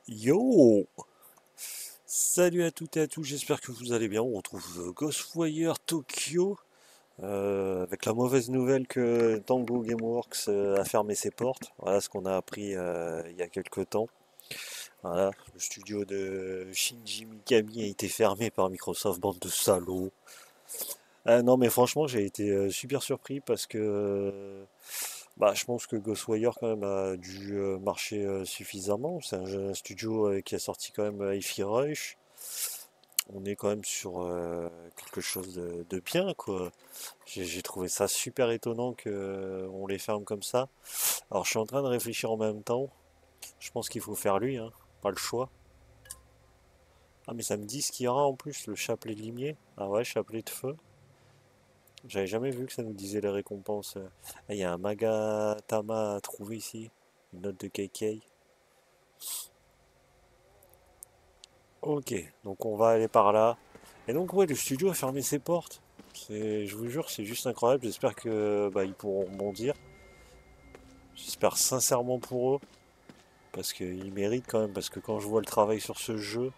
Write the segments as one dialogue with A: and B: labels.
A: Yo! Salut à toutes et à tous, j'espère que vous allez bien. On retrouve Ghostwire Tokyo avec la mauvaise nouvelle que Tango Gameworks a fermé ses portes. Voilà ce qu'on a appris il y a quelques temps. Voilà, le studio de Shinji Mikami a été fermé par Microsoft, bande de salauds. Non mais franchement j'ai été super surpris parce que bah, je pense que Ghostwire quand même a dû marcher suffisamment. C'est un studio qui a sorti quand même Hi-Fi Rush. On est quand même sur quelque chose de bien, quoi. J'ai trouvé ça super étonnant que on les ferme comme ça. Alors je suis en train de réfléchir en même temps. Je pense qu'il faut faire lui, hein. Pas le choix. Ah mais ça me dit ce qu'il y aura en plus, le chapelet de limier. Ah ouais, chapelet de feu. J'avais jamais vu que ça nous disait les récompenses. Ah, il y a un Magatama à trouver ici. Une note de KK. Ok, donc on va aller par là. Et donc ouais, le studio a fermé ses portes. Je vous jure, c'est juste incroyable. J'espère que bah, ils pourront rebondir. J'espère sincèrement pour eux, parce qu'ils méritent quand même. Parce que quand je vois le travail sur ce jeu,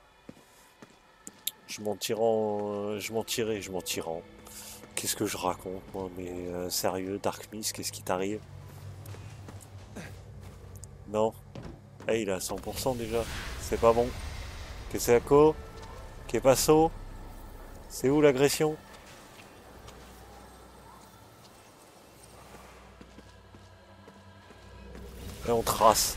A: je m'en tirais. Qu'est-ce que je raconte, moi? Mais sérieux, Dark Mist, qu'est-ce qui t'arrive? Non, eh, il est à 100% déjà. C'est pas bon. Que c'est à quoi? Qu'est passo? C'est où l'agression? Et on trace.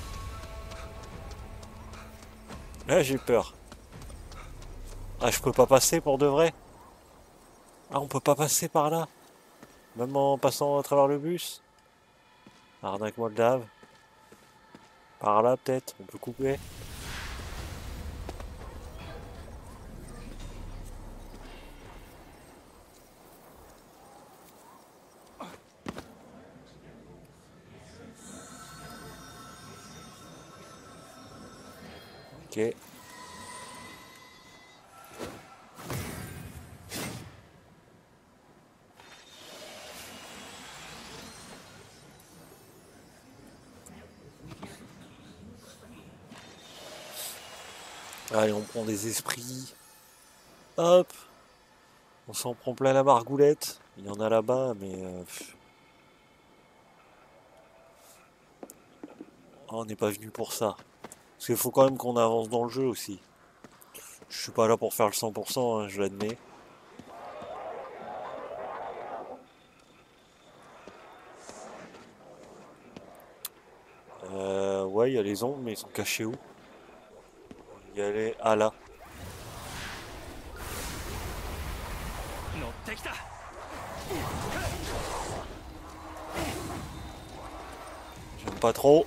A: Là, j'ai peur. Ah, je peux pas passer pour de vrai? Ah, on peut pas passer par là? Même en passant à travers le bus? Arnaque moldave. Par là, peut-être? On peut couper? Ok. Allez, on prend des esprits. Hop! On s'en prend plein la margoulette. Il y en a là-bas, mais on n'est pas venu pour ça. Parce qu'il faut quand même qu'on avance dans le jeu aussi. Je suis pas là pour faire le 100%, hein, je l'admets. Ouais, il y a les ombres, mais ils sont cachés où? Il y a les... Ah là. J'aime pas trop.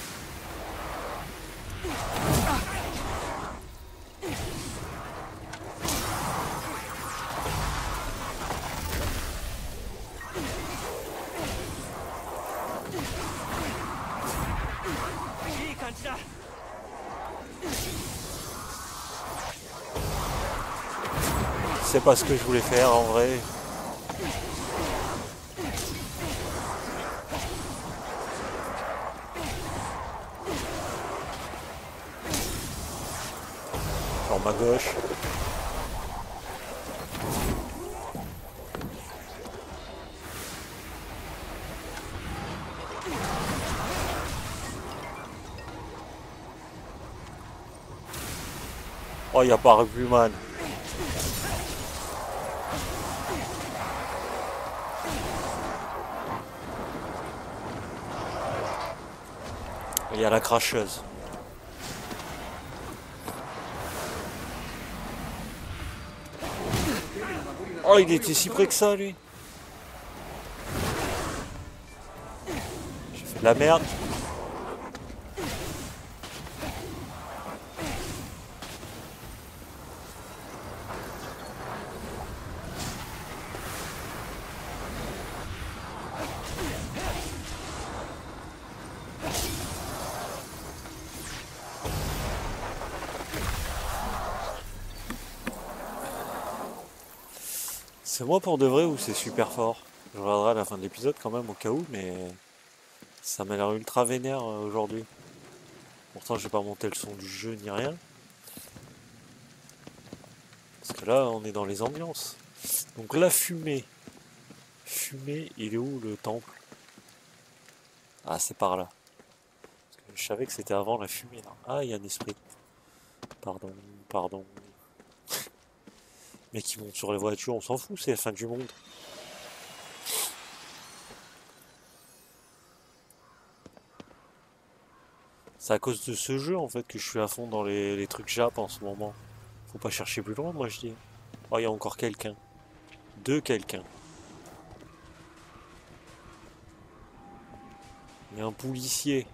A: C'est pas ce que je voulais faire en vrai. Sur ma gauche. Oh, il n'y a pas Rugbyman. Il y a la cracheuse. Oh, il était si près que ça, lui. J'ai fait de la merde. C'est moi pour de vrai ou c'est super fort? Je regarderai à la fin de l'épisode quand même au cas où, mais ça m'a l'air ultra vénère aujourd'hui. Pourtant, j'ai pas monté le son du jeu ni rien. Parce que là, on est dans les ambiances. Donc la fumée. Fumée, il est où le temple? Ah, c'est par là. Parce que je savais que c'était avant la fumée là. Ah, il y a un esprit. Pardon, pardon. Mais qui monte sur les voitures, on s'en fout, c'est la fin du monde. C'est à cause de ce jeu en fait que je suis à fond dans les trucs Jap en ce moment. Faut pas chercher plus loin, moi je dis. Oh, il y a encore quelqu'un. Deux quelqu'un. Il y a un policier.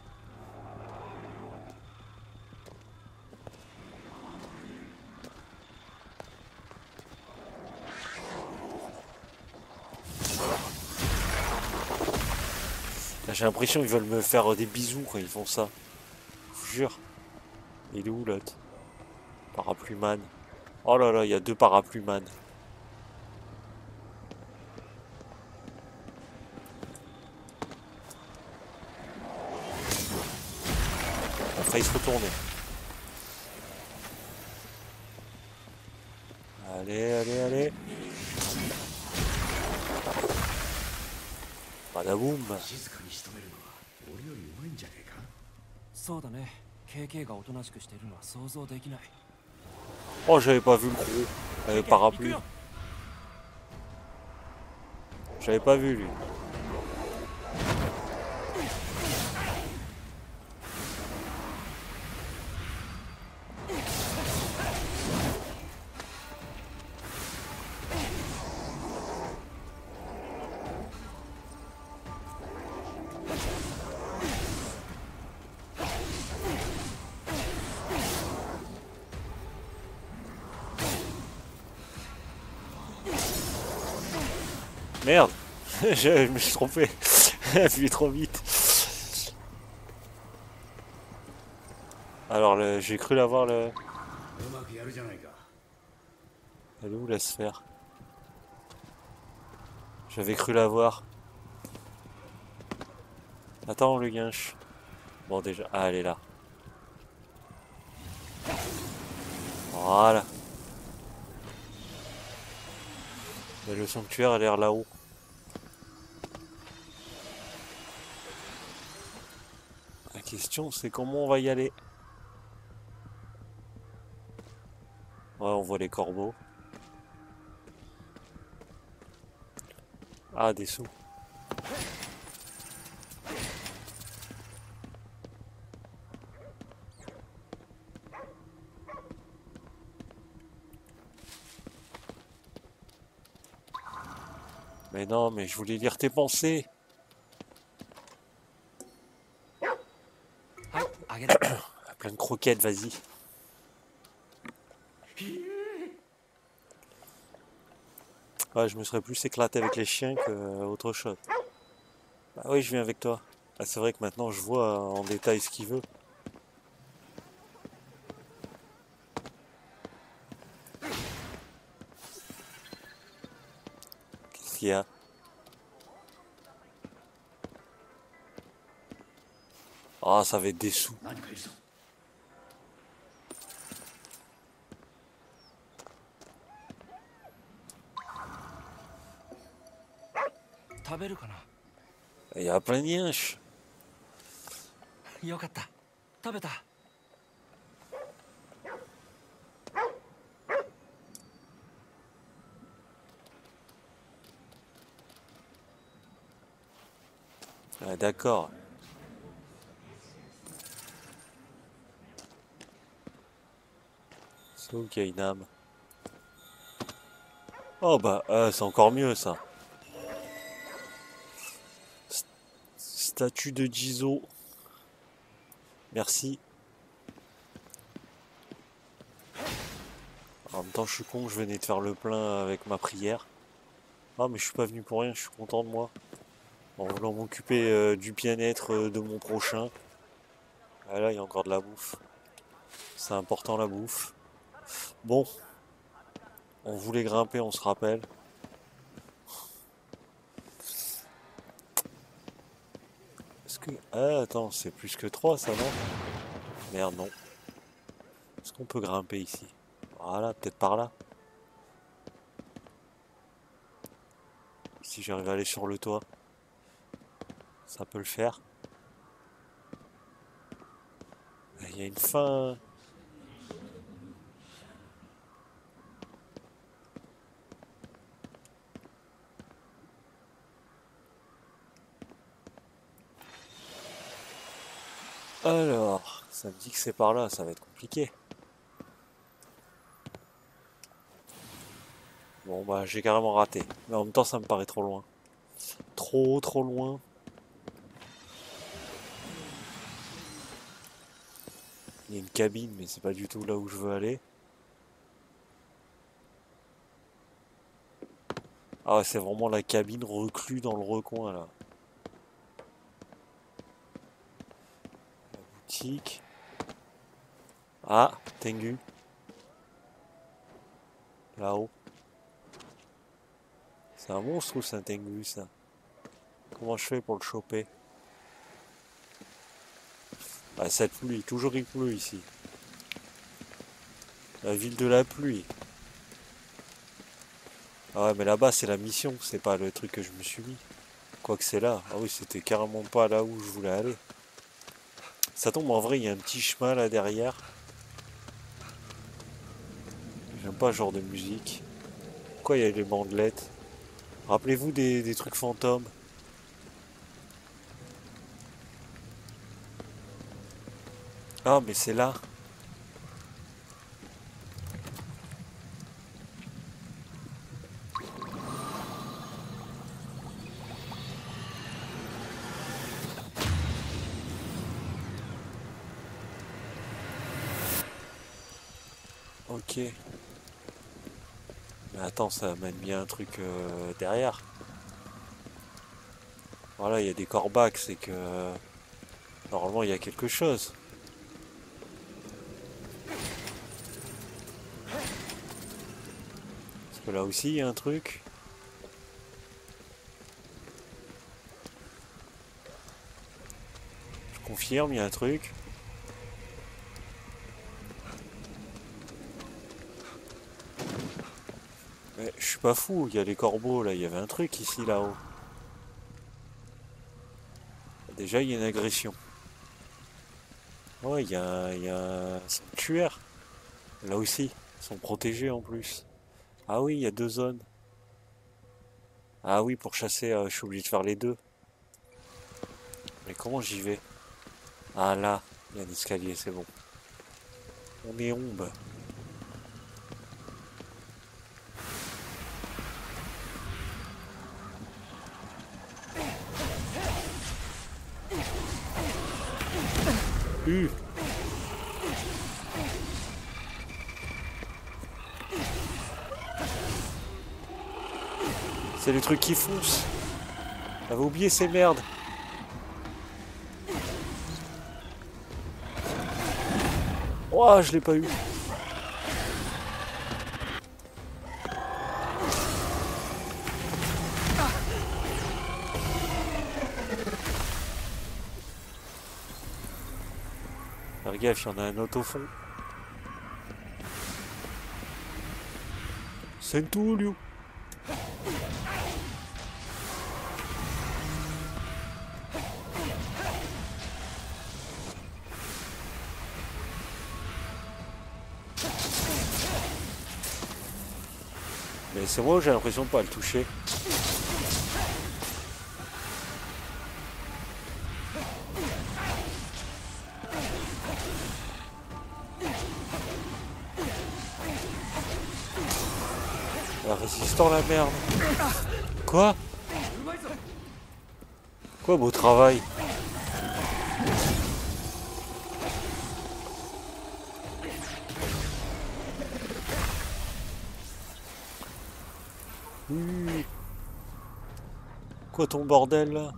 A: J'ai l'impression qu'ils veulent me faire des bisous quand ils font ça. Je vous jure. Il est où l'autre? Parapluie man. Oh là là, il y a deux parapluies man. On a failli se retourner. Allez, allez, allez. Badaboum.
B: 静かに仕留めるのは俺よりうまいんじゃねえか。
C: そうだね。KK がおとなしくしているのは想像できない。
A: Oh, j'avais pas vu le gros. Parapluie. J'avais pas vu lui. Merde. Je me suis trompé. J'ai trop vite. Alors, j'ai cru l'avoir le...
B: うまくやるじゃないか。
A: Elle est où la sphère? J'avais cru l'avoir. Attends, le guinche. Bon, déjà. Ah, elle est là. Voilà. Mais le sanctuaire a l'air là-haut. La question, c'est comment on va y aller? Ouais, on voit les corbeaux. Ah, des sous. Mais non, mais je voulais lire tes pensées.
C: はい、あげる。
A: Plein de croquettes, vas-y. Ouais, je me serais plus éclaté avec les chiens qu'autre chose. Bah oui, je viens avec toi. Ah, c'est vrai que maintenant je vois en détail ce qu'il veut. Qu'est-ce qu'il y a? Ah, ça va être des sous.
B: 何かいるぞ。
C: 食べるかな。
A: Il y a plein de yinches.
C: よかった。食べた。
A: Ah, d'accord. C'est où qu'il y a une âme? Oh bah, c'est encore mieux ça. Statue de Jizo. Merci. En même temps, je suis con, je venais de faire le plein avec ma prière. Ah, mais je suis pas venu pour rien, je suis content de moi. En voulant m'occuper du bien-être de mon prochain. Ah là, il y a encore de la bouffe. C'est important la bouffe. Bon. On voulait grimper, on se rappelle. Est-ce que... Ah, attends, c'est plus que 3 ça, non? Merde, non. Est-ce qu'on peut grimper ici? Voilà, peut-être par là. Si j'arrive à aller sur le toit, ça peut le faire. Il y a une fin. Alors, ça me dit que c'est par là, ça va être compliqué. Bon bah j'ai carrément raté. Mais en même temps ça me paraît trop loin. Trop loin. Il y a une cabine mais c'est pas du tout là où je veux aller. Ah ouais, c'est vraiment la cabine reclue dans le recoin là. La boutique. Ah, Tengu. Là-haut. C'est un monstre ou c'est un Tengu ça? Comment je fais pour le choper? Ah, cette pluie, toujours il pleut ici. La ville de la pluie. Ah ouais, mais là-bas c'est la mission, c'est pas le truc que je me suis mis. Quoique c'est là. Ah oui, c'était carrément pas là où je voulais aller. Ça tombe, en vrai, il y a un petit chemin là derrière. J'aime pas ce genre de musique. Pourquoi il y a les bandelettes? Rappelez-vous des trucs fantômes. Ah, mais c'est là. Ok. Mais attends, ça m'a mis un truc derrière. Voilà, il y a des corbacs, c'est que normalement il y a quelque chose. Parce que là aussi il y a un truc. Je confirme, il y a un truc. Mais je suis pas fou, il y a les corbeaux là, il y avait un truc ici là-haut. Déjà il y a une agression. Ouais, il y a un sanctuaire. Là aussi, ils sont protégés en plus. Ah oui, il y a deux zones. Ah oui, pour chasser, je suis obligé de faire les deux. Mais comment j'y vais? Ah là, il y a un escalier, c'est bon. On est ombre. C'est les trucs qui foncent. J'avais oublié ces merdes. Oh, je l'ai pas eu. Faire gaffe, il y en a un autre au fond. C'est tout, Liu. Mais c'est moi, j'ai l'impression de pas le toucher. La résistant la merde. Quoi? Quoi, beau travail? Quoi ton bordel là?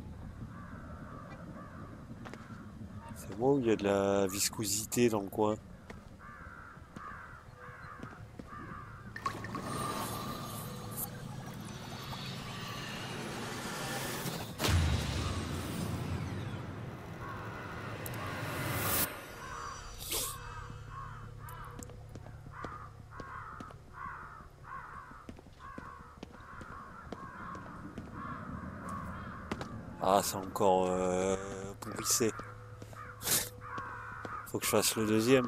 A: C'est moi où il y a de la viscosité dans le coin. Ah, c'est encore pourrissé. Faut que je fasse le deuxième.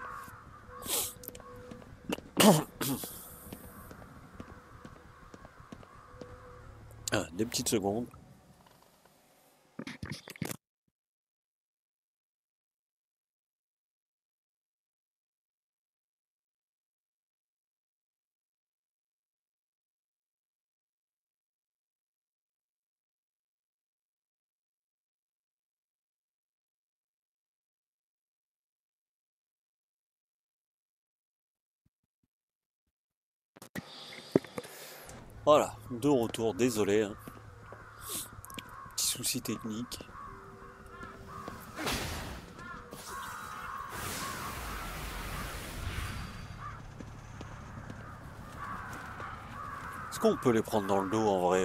A: Ah, 2 petites secondes. Voilà, de retour, désolé, hein. Petit souci technique. Est-ce qu'on peut les prendre dans le dos en vrai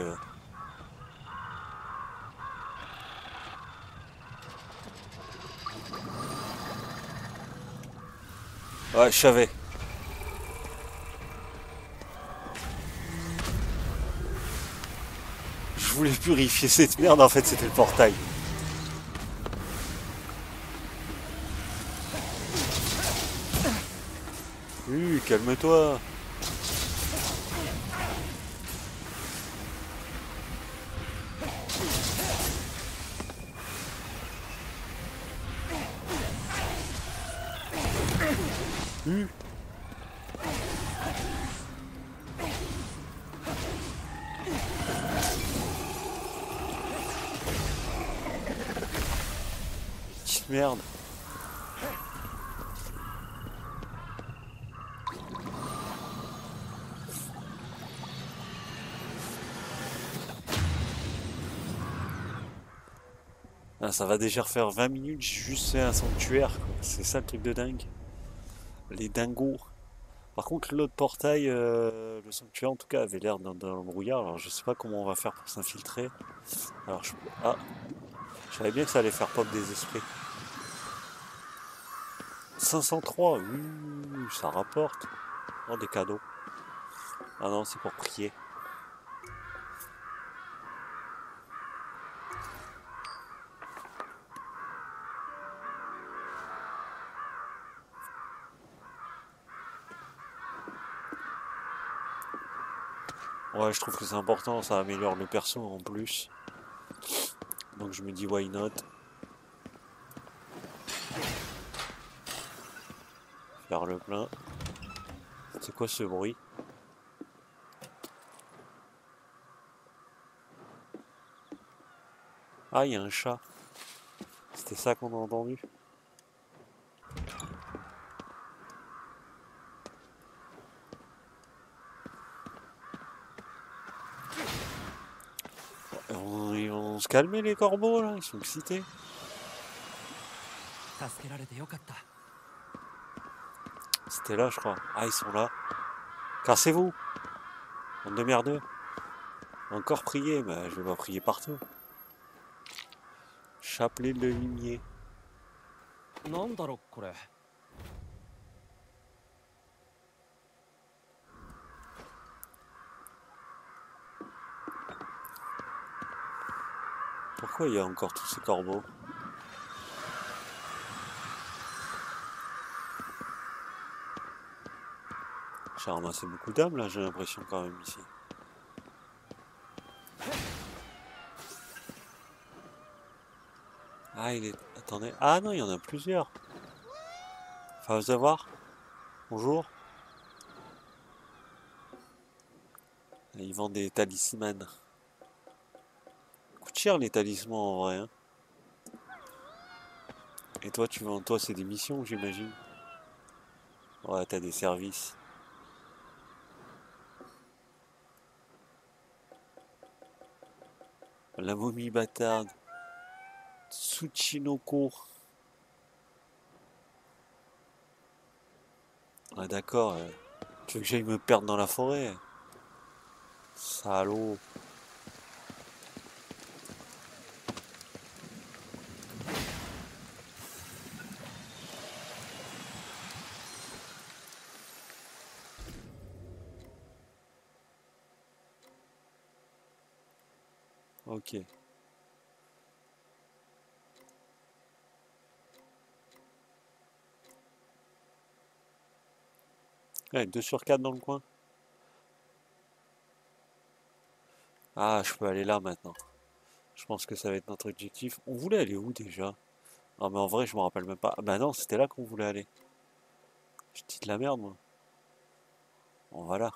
A: Ouais, je savais. Je voulais purifier cette merde, en fait c'était le portail. Calme-toi. Petite merde. Ah, ça va déjà refaire 20 minutes, j'ai juste fait un sanctuaire, quoi. C'est ça le truc de dingue. Les dingos. Par contre, l'autre portail, le sanctuaire en tout cas, avait l'air dans le brouillard. Alors je sais pas comment on va faire pour s'infiltrer. Alors Ah, je savais bien que ça allait faire pop des esprits. 503, ça rapporte. Oh, des cadeaux. Ah non, c'est pour prier. Ouais, je trouve que c'est important, ça améliore le perso en plus. Donc je me dis why not. Faire le plein. C'est quoi ce bruit? Ah, il y a un chat. C'était ça qu'on a entendu. Ils vont se calmer les corbeaux là, ils sont excités.
C: 助けられてよかった。
A: C'était là je crois. Ah, ils sont là. Cassez-vous. Bande de merdeux. Encore prier, mais je vais pas prier partout. Chapelet de limier.
C: なんだろこれ。
A: Pourquoi il y a encore tous ces corbeaux? J'ai ramassé beaucoup d'âmes là, j'ai l'impression quand même ici. Ah, il est... Attendez. Ah non, il y en a plusieurs. Enfin, vous allez voir. Bonjour. Ils vendent des talismans. Coûte cher les talismans en vrai, hein. Et toi, tu vends... Toi, c'est des missions, j'imagine. Ouais, t'as des services. La momie bâtarde. Tsuchinoko. Ah d'accord. Tu veux que j'aille me perdre dans la forêt? Salaud. Ok. Ouais, 2 sur 4 dans le coin. Ah, je peux aller là maintenant. Je pense que ça va être notre objectif. On voulait aller où déjà? Ah mais en vrai je me rappelle même pas. Ah bah non, c'était là qu'on voulait aller. Je dis de la merde moi. Bon voilà.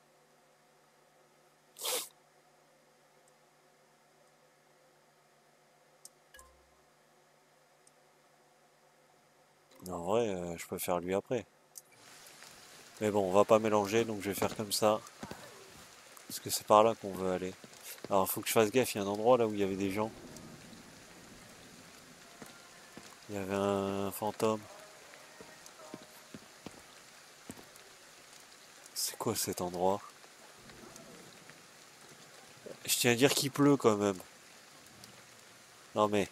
A: Mais en vrai, je peux faire lui après. Mais bon, on va pas mélanger, donc je vais faire comme ça. Parce que c'est par là qu'on veut aller. Alors faut que je fasse gaffe, il y a un endroit là où il y avait des gens. Il y avait un fantôme. C'est quoi cet endroit? Je tiens à dire qu'il pleut quand même. Non mais,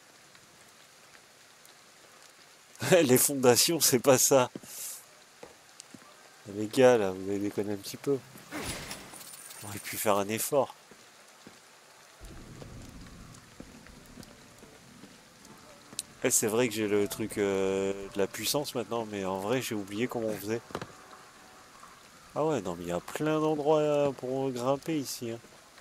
A: les fondations, c'est pas ça. Les gars, là, vous avez déconné un petit peu. On aurait pu faire un effort. Eh, c'est vrai que j'ai le truc de la puissance maintenant, mais en vrai, j'ai oublié comment on faisait. Ah ouais, non, mais il y a plein d'endroits pour grimper ici, hein.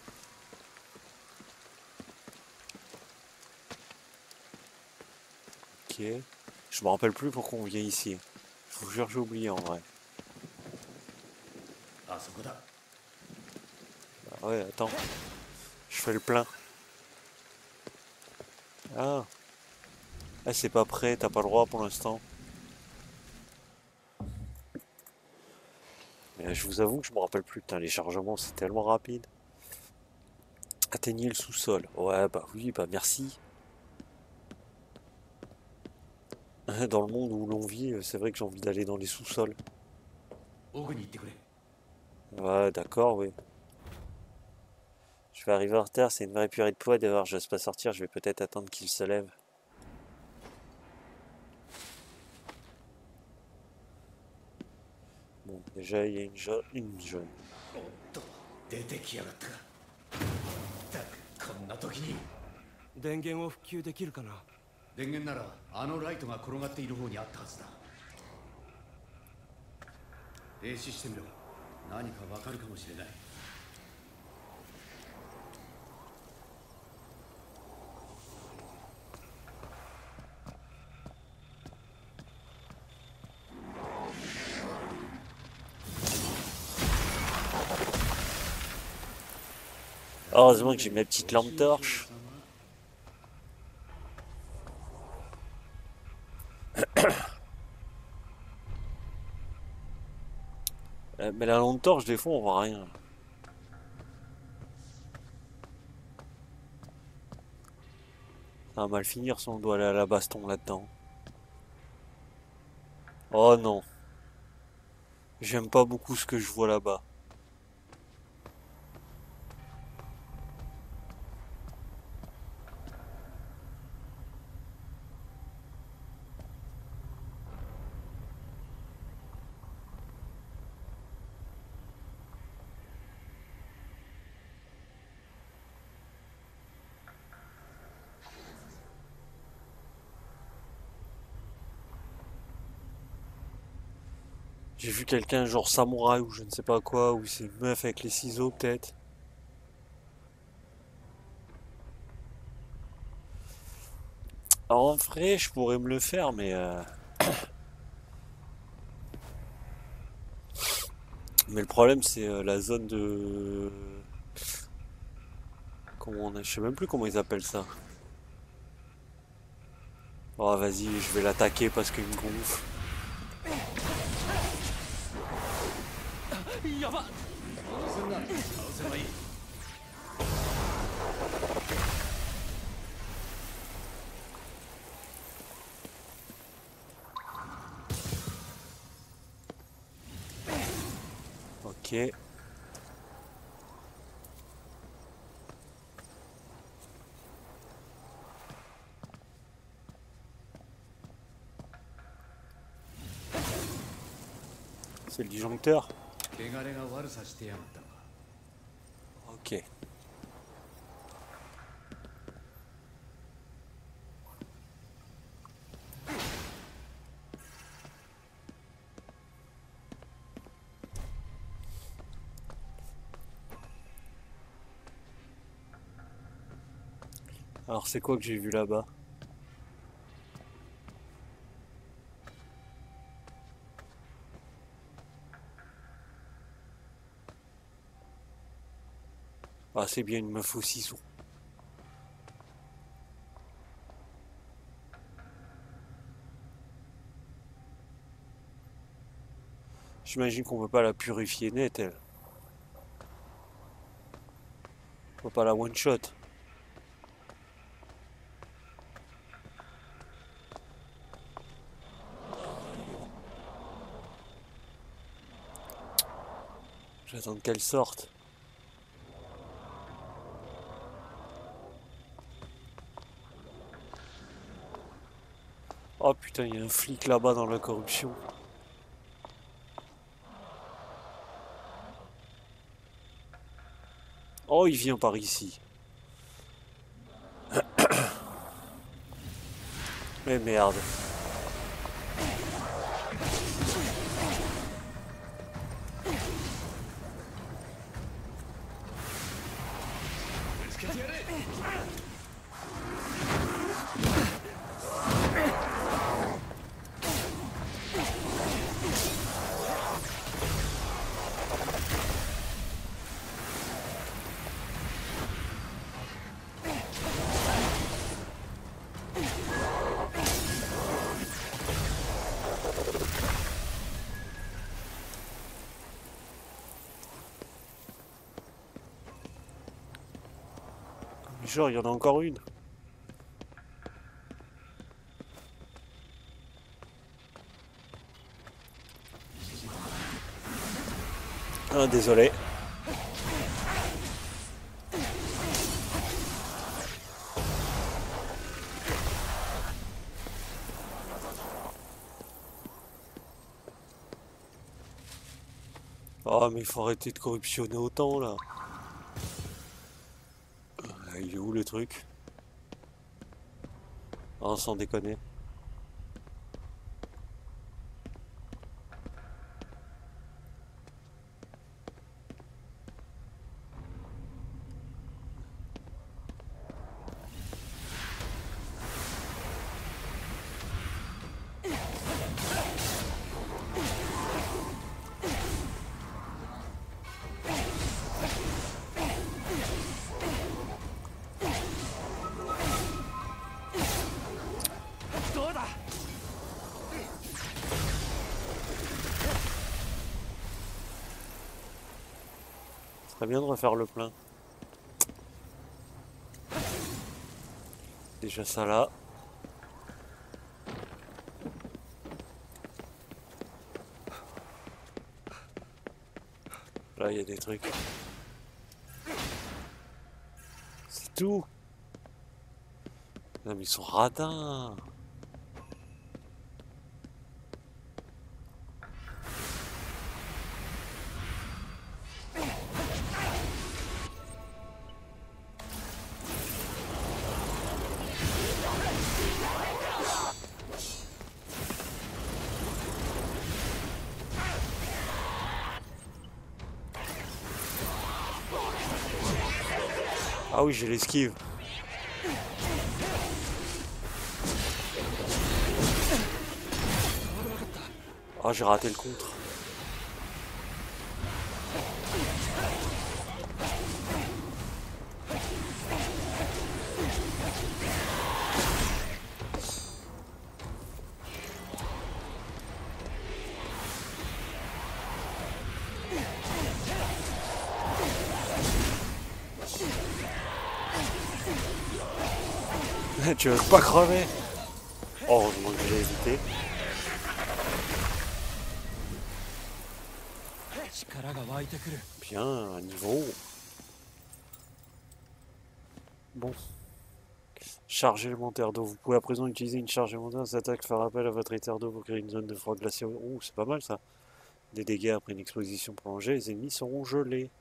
A: Ok. Je me rappelle plus pourquoi on vient ici. Je vous jure, j'ai oublié en vrai.
B: あそこだ。
A: Ah ouais, attends, je fais le plein. Ah, ah c'est pas prêt, t'as pas le droit pour l'instant. Mais je vous avoue que je me rappelle plus. Putain, les chargements, c'est tellement rapide. Atteignez le sous-sol. Ouais, bah oui, bah merci. Dans le monde où l'on vit, c'est vrai que j'ai envie d'aller dans les sous-sols.
B: 奥に行ってくれ。
A: Ouais, d'accord, oui. Je vais arriver en retard, c'est une vraie purée de poids. D'ailleurs, je n'ose pas sortir, je vais peut-être attendre qu'il se lève. Bon, déjà, il y a une jaune.
B: おっと、出てきやがったか。ったくこんな時に。
C: 電源を復旧できるかな。
B: 電源ならあのライトが転がっている方にあったはずだ。停止してみろ。何かわかるかもしれない。
A: Heureusement que j'ai ma petite lampe torche. Mais la lampe torche, des fois, on voit rien. Ça va mal finir si on doit aller à la baston là-dedans. Oh non. J'aime pas beaucoup ce que je vois là-bas. J'ai vu quelqu'un genre samouraï ou je ne sais pas quoi, ou c'est une meuf avec les ciseaux peut-être. En vrai, je pourrais me le faire, mais le problème c'est la zone de... Comment on a... Je sais même plus comment ils appellent ça. Oh vas-y, je vais l'attaquer parce qu'il me gonfle.
C: やばっ。
B: すんな。倒せばいい。
A: Ok. C'est le disjoncteur.
B: 汚れが悪さしてやがったのか。
A: Ok. Alors c'est quoi que j'ai vu là-bas? Ah c'est bien une meuf au ciseau. J'imagine qu'on peut pas la purifier net, elle. On peut pas la one shot. J'attends qu'elle sorte. Oh putain, il y a un flic là-bas dans la corruption. Oh, il vient par ici. Mais merde. Genre, il y en a encore une. Ah, désolé. Oh, mais il faut arrêter de corruptionner autant, là. Il est où, le truc? Ah, sans déconner. Très bien de refaire le plein. Déjà ça là. Là il y a des trucs. C'est tout. Non mais ils sont radins. Ah oui, j'ai l'esquive. Ah, j'ai raté le contre. Tu veux pas crever? Oh, heureusement que j'ai évité. Bien, un niveau. Bon. Charge élémentaire d'eau. Vous pouvez à présent utiliser une charge élémentaire. Cette attaque faire appel à votre éther d'eau pour créer une zone de froid glacé. Oh, c'est pas mal ça. Des dégâts après une exposition prolongée. Les ennemis seront gelés.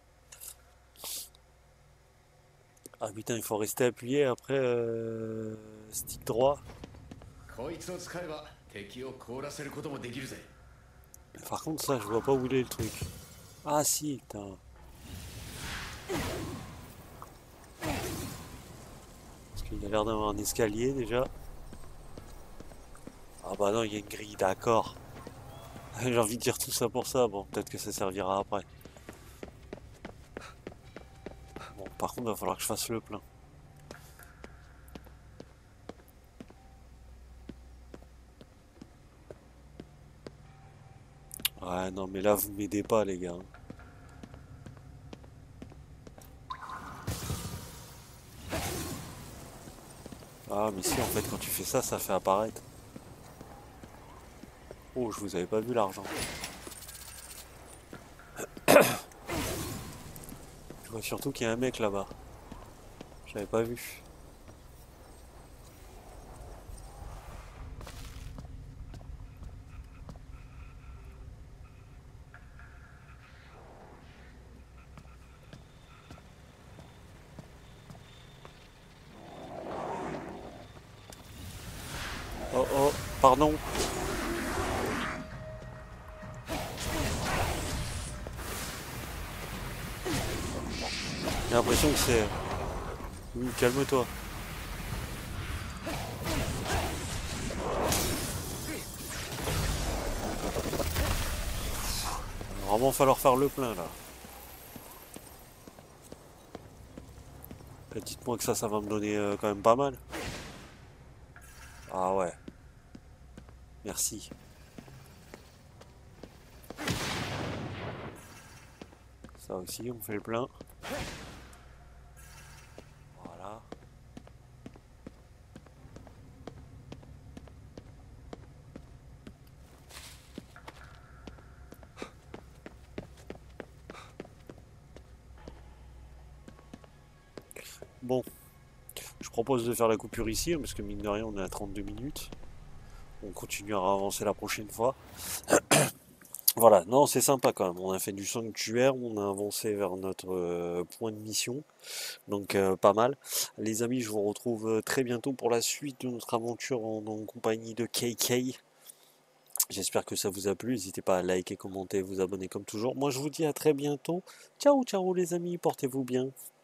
A: Ah putain, il faut rester appuyé après stick droit. Par contre, ça, je vois pas où il est le truc. Ah si, putain. Parce Il y a l'air d'avoir un escalier déjà. Ah bah non, il y a une grille, d'accord. J'ai envie de dire tout ça pour ça. Bon, peut-être que ça servira après. Bon, par contre, il va falloir que je fasse le plein. Ouais, non, mais là, vous m'aidez pas, les gars. Ah, mais si, en fait, quand tu fais ça, ça fait apparaître. Oh, je vous avais pas vu l'argent. Je vois surtout qu'il y a un mec là-bas. J'avais pas vu. Oh oh, pardon. J'ai l'impression que c'est... Oui, calme-toi. Il va vraiment falloir faire le plein là. Dites-moi que ça va me donner quand même pas mal. Ah ouais, merci. Ça aussi, on fait le plein. Voilà. Bon, je propose de faire la coupure ici, parce que mine de rien, on est à 32 minutes. On continuera à avancer la prochaine fois. Voilà, non, c'est sympa quand même. On a fait du sanctuaire, on a avancé vers notre point de mission. Donc pas mal. Les amis, je vous retrouve très bientôt pour la suite de notre aventure en compagnie de KK. J'espère que ça vous a plu. N'hésitez pas à liker, commenter, vous abonner comme toujours. Moi, je vous dis à très bientôt. Ciao, ciao les amis, portez-vous bien.